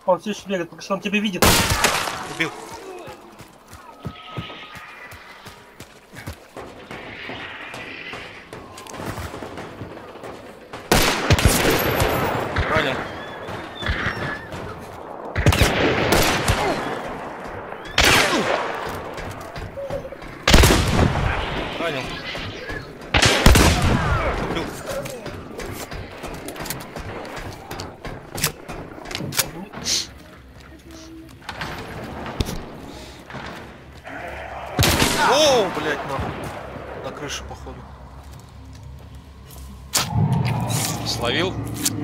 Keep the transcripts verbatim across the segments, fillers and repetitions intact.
Он все еще бегает, потому что он тебя видит. Убил. Ранен. Ранен. Убил. О, блядь, нахуй. На крыше, походу. Словил.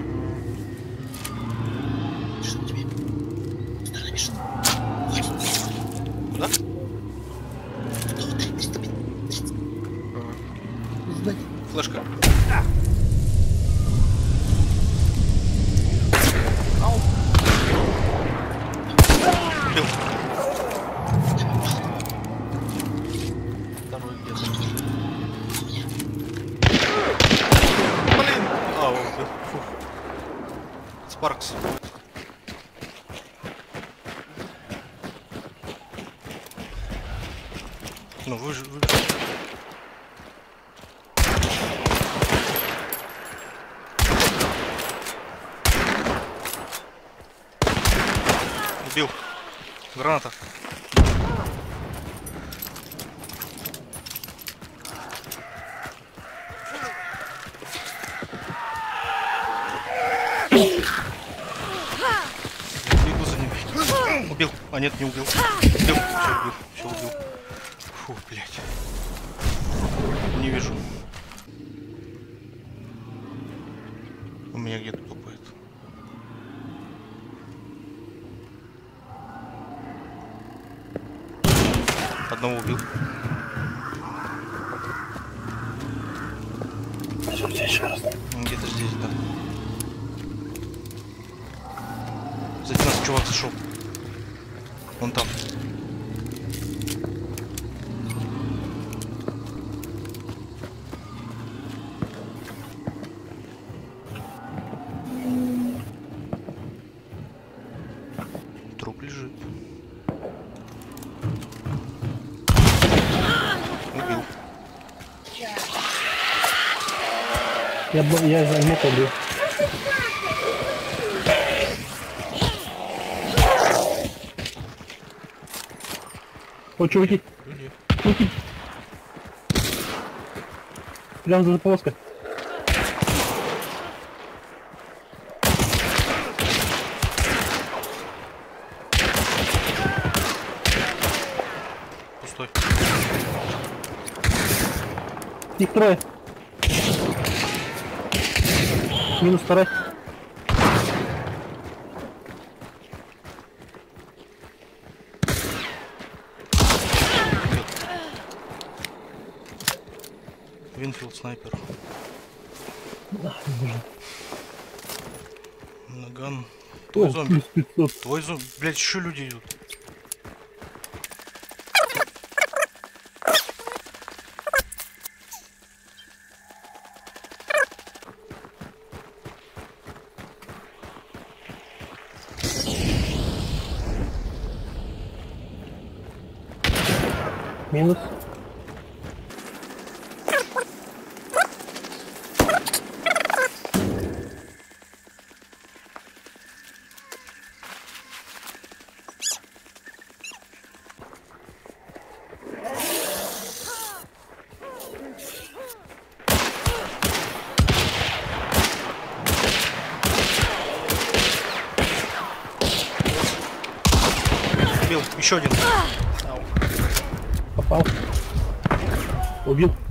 Что тебе? Страшно. Куда? Флешка. Убил. Второй где-то. Блин. А, вот. Фух. Спаркс. Ну вы же... Вы... Убил. Граната. Бегу за ним. Убил. А нет, не убил. Убил. Все убил. Все убил. Фу, блядь. Не вижу. У меня где-то тупает. Одного убил. Где-то здесь, да. Сзади нас чувак зашел. Вон там. Труп лежит. Убил. Я, я замок убил. О, чуваки. Чуваки. Прям за полоской. Пустой. Их трое. Минус второй. Винфилд снайпер. Да, не нужен. Наган. Твой О, зомби. плюс пятьсот. Твой зомби. Блять, еще люди идут. Минус. Убил. Еще один. Попал. Убил.